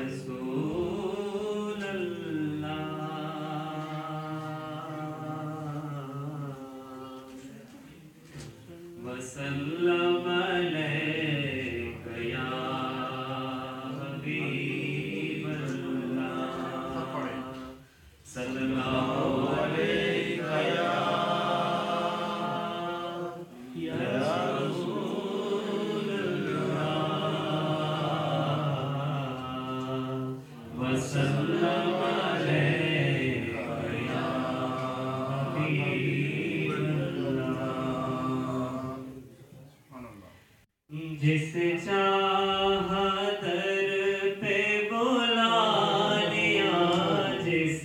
رسول اللہ وسلم علیک یا حبیب اللہ صلی اللہ علیک یا رسول اللہ وسلم علیک یا حبیب اللہ جس چاہا در پہ بلا لیا جس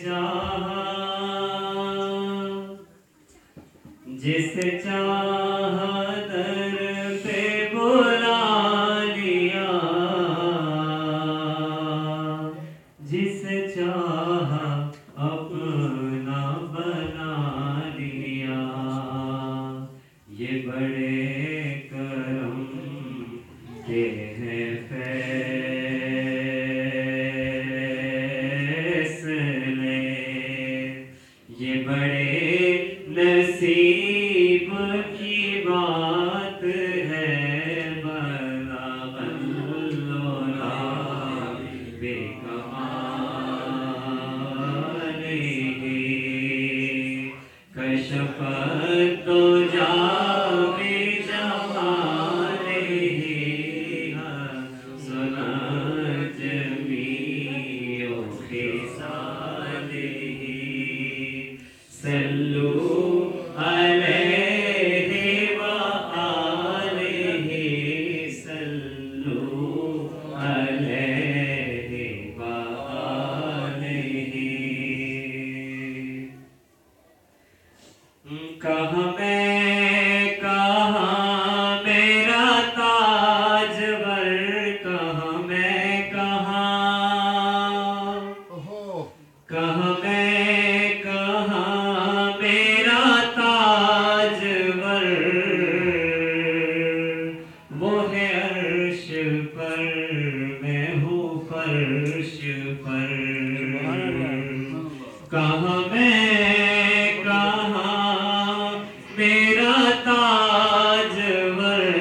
چاہا در پہ بلا لیا جس چاہا اپنا بنا لیا یہ بڑے کرم کے ہیں فیصلے یہ بڑے نصیب کی بات ہے بلغ العلا بے کمالہ کشف الدجا بجمالہ حسن جمیع خصالہ صلوا علیہ وآلہ صلوا علیہ وآلہ کہاں میرا تاجور کہاں میرا تاجور وہ ہے عرش پر میں ہوں فرش پر کہاں میرا تاجور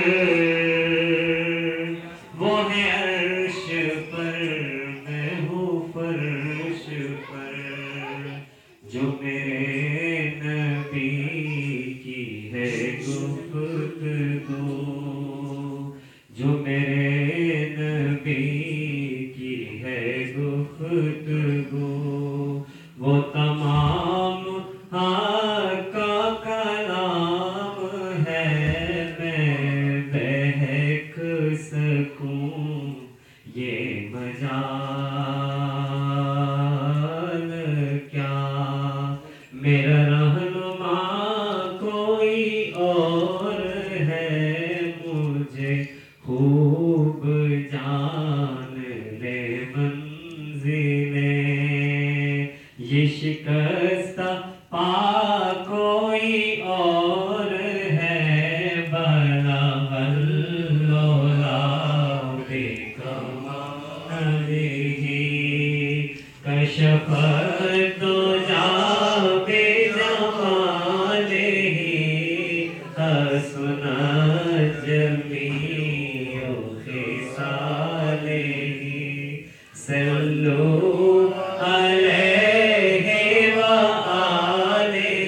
وہ ہے عرش پر میں ہوں فرش پر جو میرے نبی کی ہے گفتگو جو میرے نبی کی ہے گفتگو وہ تمام حق کا کلام ہے میں بہک سکوں یہ مجال کیا میرا رہنما کوئی اور ہے مجھے خوب جان لے منزلیں یہ شکستہ پا کوئی اور ہے بلغ العلا بے کمالہ کشف الدجا بجمالہ حسن جمیع خصالہ صلوا علیہ وآلہ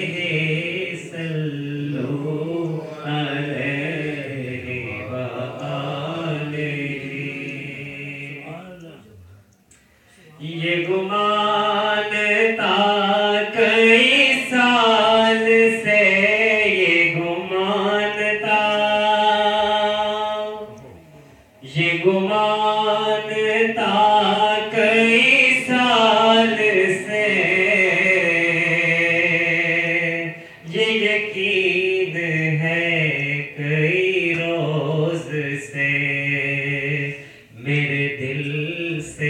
صلوا علیہ وآلہ یہ گمان تھا کئی سال سے یہ گمان تھا کئی سال سے یہ یقین ہے کئی روز سے میرے دل سے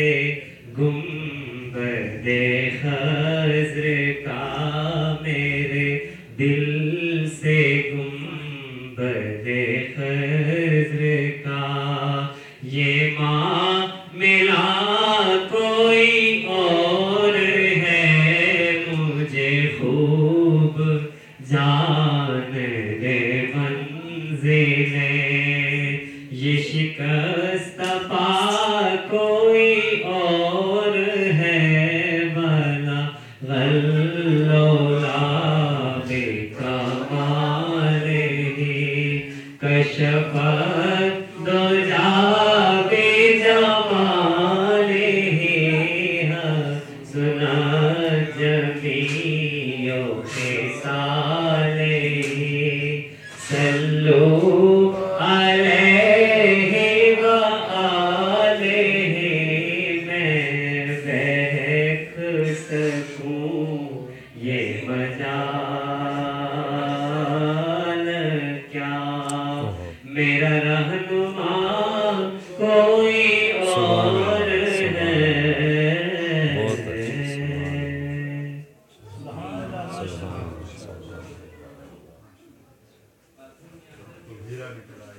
گنبد خضر کا میرے دل سے گنبد خضر کا یہ ماں ملا یہ شکستہ پا کوئی اور ہے بھلا غلولا بکمالہ کشفت دجا بجمالہ حسنت جمیع خصالہ صلو علیہ وآلہ میں بہک سکوں یہ مجال کیا میرا رہنما کوئی اور ہے تو بھیرا نکل آیا